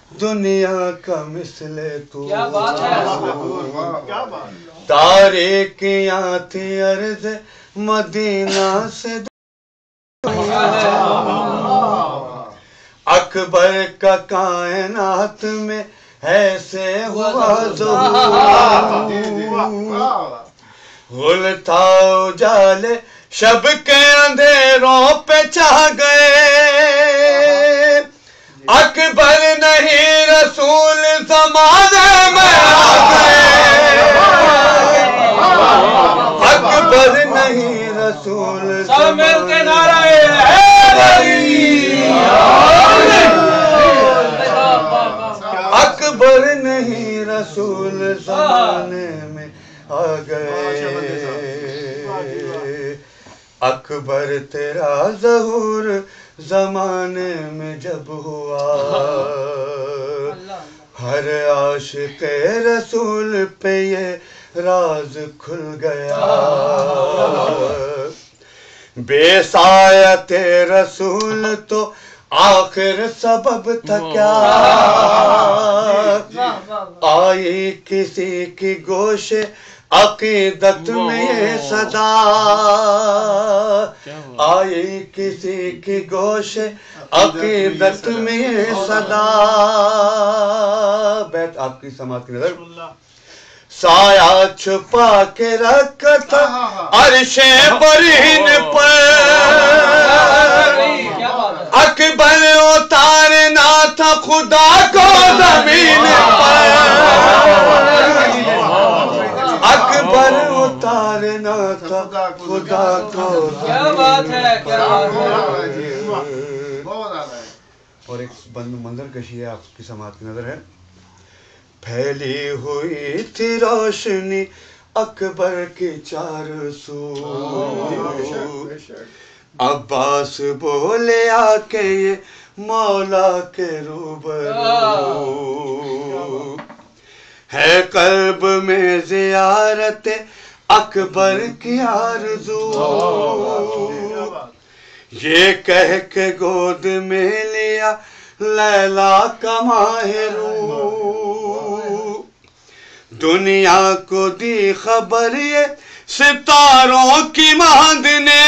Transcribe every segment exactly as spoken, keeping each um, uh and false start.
دنیا کا مثل تو کیا بات ہے تاریکیاں تھی عرض مدینہ سے اکبر کا کائنات میں ایسے ہوا ظہور غل تھا اجالے شب کے اندھیروں پہ چھا گئے اکبر نہیں رسول زمانے میں آ گئے اکبر نہیں رسول سب مل کے نعرہ اکبر نہیں رسول زمانے میں آ گئے اکبر تیرا ظہور زمانے میں جب ہوا ہر عاشق رسول پہ یہ راز کھل گیا بے سایت رسول تو آخر سبب تھا کیا آئی کسی کی گوش عقیدت میں یہ صدا آئی کسی کی گوش عقیدت میں یہ صدا بیت آپ کی سماعت کی نظر سایہ چھپا کے رکھا تھا عرش برین پر اکبر اتارنا تھا خدا کو زمین پر اکبر اتارنا تھا خدا کو کیا بات ہے کیا بات ہے اور ایک بند منظر کشی ہے آپ کی سماعت کی نظر ہے پھیلی ہوئی تھی روشنی اکبر کی چار سو عباس بولے آ کے یہ مولا کے روبرو ہے قلب میں زیارت اکبر کی آرزو یہ کہہ کے گود میں لیا لیلا کا ماہرو دنیا کو دی خبر یہ ستاروں کی ماند نے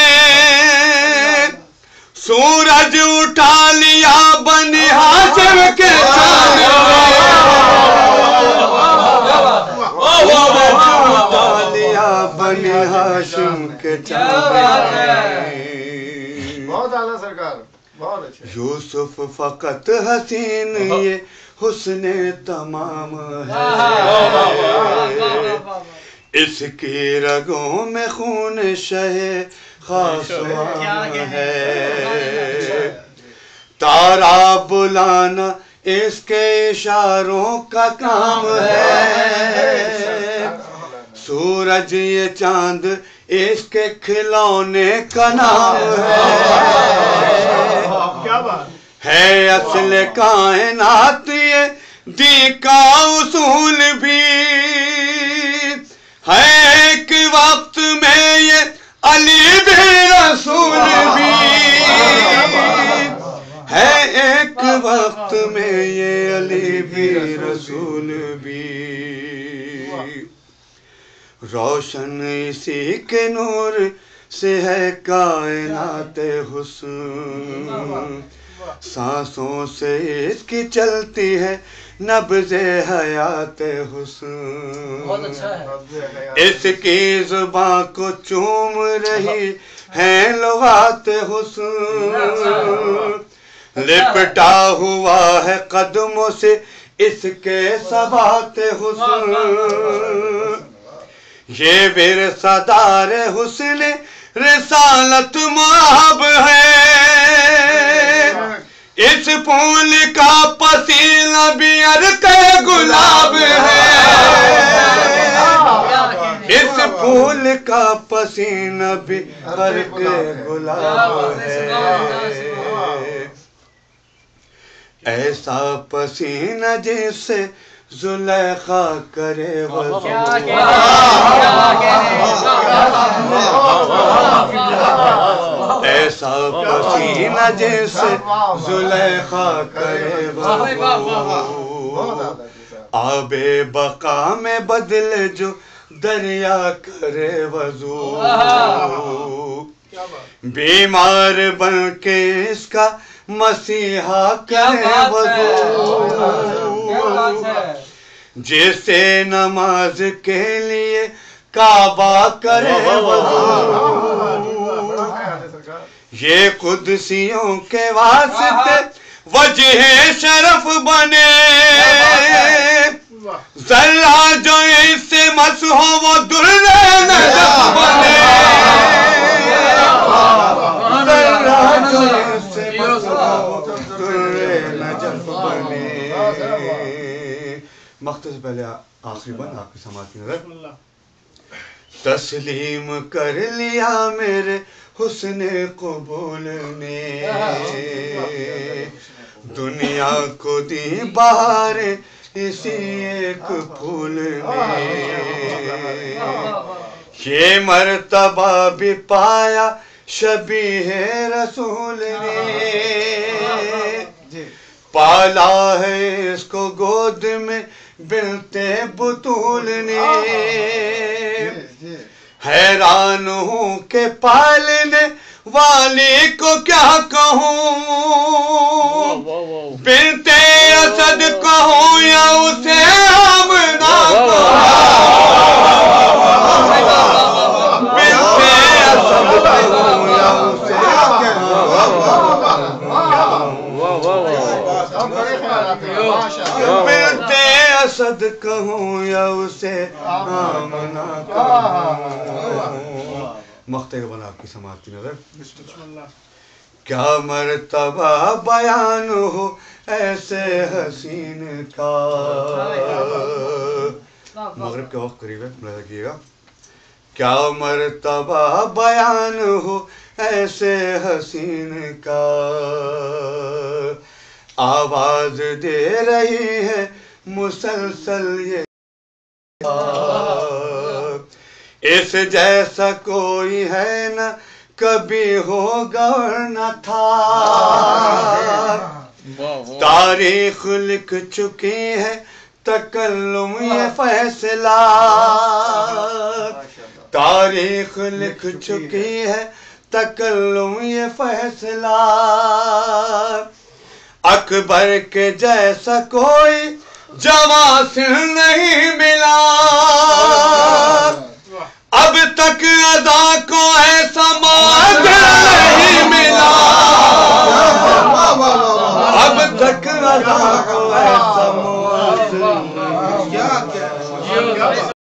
سورج اٹھا لیا بنی ہاشم کے چاند اٹھا لیا بنی ہاشم کے چاند بہت اعلیٰ سرکار بہت اچھا یوسف فقط حسین یہ حسن تمام ہے اس کی رگوں میں خون شہ خاصوام ہے تارا بلانا اس کے اشاروں کا کام ہے سورج یہ چاند اس کے کھلونے کا نام ہے ہے اصل کائنات یہ دی کا اصول بھی ہے ایک وقت میں یہ علی بھی رسول بھی ہے ایک وقت میں یہ علی بھی رسول بھی روشن اسی کے نور سے ہے کائنات حسن سانسوں سے اس کی چلتی ہے نبض حیات حسن اس کی زبان کو چوم رہی ہے لغات حسن لپٹا ہوا ہے قدموں سے اس کے ثبات حسن یہ ورثہ دار حسن رسالت محب ہے اس پھول کا پسینہ بھی عرق گلاب ہے اس پھول کا پسینہ بھی عرق گلاب ہے ایسا پسینہ جس سے زلیخا کرے وضو ایسا پسینہ جیسے زلیخا کرے وضو آب بقا میں بدل جو دریا کرے وضو بیمار بن کے اس کا مسیحا کرے وضو جیسے نماز کے لیے کعبہ کرے وضو یہ قدسیوں کے واسطے وجہ شرف بنے ذرہ جو اس سے مس ہو وہ در نجف بنے ذرہ جو اس سے مس ہو وہ در نجف بنے مختص پہلے آخری بند آپ کی سماعت کی نظر تسلیم کر لیا میرے حسن قبول نے دنیا کو دی بہار اسی ایک پھول نے یہ مرتبہ بھی پایا شبیہ رسول نے پالا ہے اس کو گود میں بنتے بطول نے حیران ہوں کہ پالنے والی کو کیا کہوں بنتے اسد کہوں یا اسے آمنہ کہوں بنتے اسد کہوں یا اسے بنتے اسد کہوں یا اسے آمنہ کہوں مقطع بنا آپ کی سماعت کی نظر کیا مرتبہ بیان ہو ایسے حسین کا مغرب کا وقت قریب ہے ملاحظہ کیے گا کیا مرتبہ بیان ہو ایسے حسین کا آواز دے رہی ہے مسلسل یہ اس جیسا کوئی ہے نہ کبھی ہوگا نہ تھا تاریخ لکھ چکی ہے تکلم یہ فیصلہ تاریخ لکھ چکی ہے تکلم یہ فیصلہ اکبر کے جیسا کوئی جواسر نہیں ملا اب تک ادا کو ایسا موت نہیں ملا اب تک ادا کو ایسا موت نہیں ملا